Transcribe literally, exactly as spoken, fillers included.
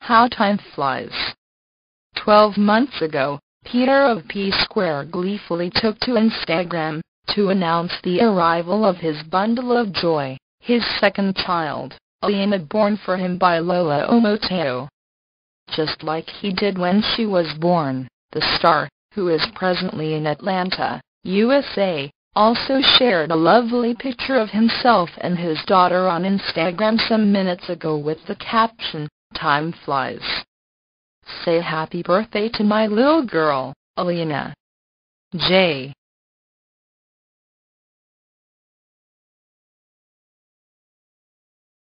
How time flies. Twelve months ago, Peter of P Square gleefully took to Instagram to announce the arrival of his bundle of joy, his second child, Alina, born for him by Lola Omoteo. Just like he did when she was born, the star, who is presently in Atlanta, U S A, also shared a lovely picture of himself and his daughter on Instagram some minutes ago with the caption, "Time flies. Say happy birthday to my little girl, Alina." J.